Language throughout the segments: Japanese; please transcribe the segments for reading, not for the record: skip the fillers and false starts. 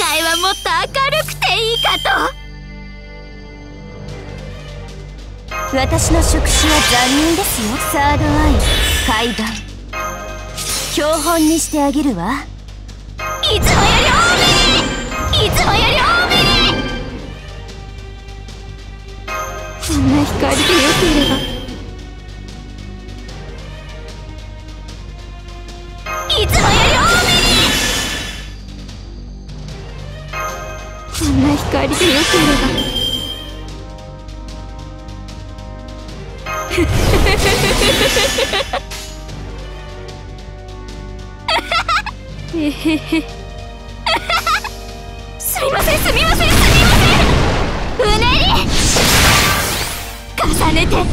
界はもっと明るくていいかと。私の触手は残忍ですよ。サードアイ、海岸、標本にしてあげるわ。いつもより多めに、いつもより多めに。こんな光でよければ。いつもより多めに。こんな光でよければ。えへへ。すみません、すみません、すみません。うねり重ねて。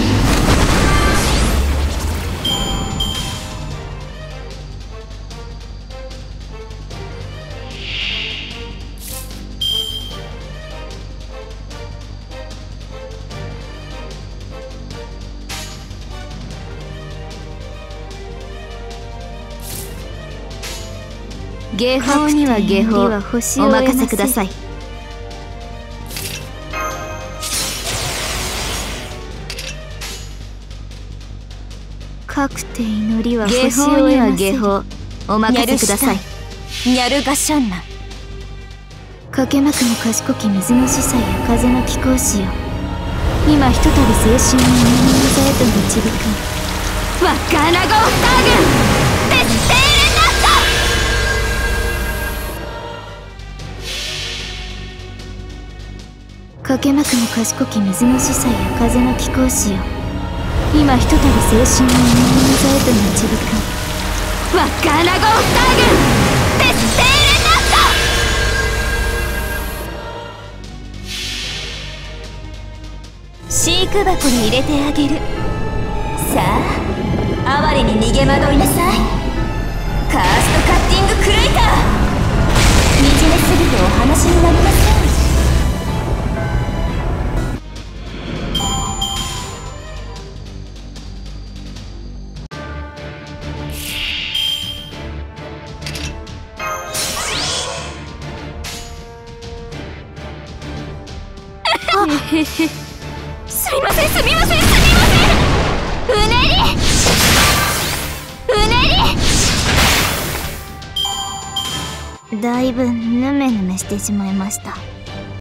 下法には下法、お任せください。確定祈りは下法には下法、お任せください。ニャルガシャンナ。かけまくも賢き水の司祭や風の貴公子よ。今ひとたび青春の水の座へと導く。ワッカーナゴーフター軍テステーレナット。かけまくも賢き水の司祭や風の貴公子よ。今ひとたび青春の水の座へと導く。ワッカーナゴーフター軍テステーレナット。飼育箱に入れてあげる。さあ哀れに逃げ惑いなさい。カーストカッティングクルイター。惨めすぎてお話になりません。へへ、すみません、すみません、すみません。うねりうねり。だいぶヌメヌメしてしまいました。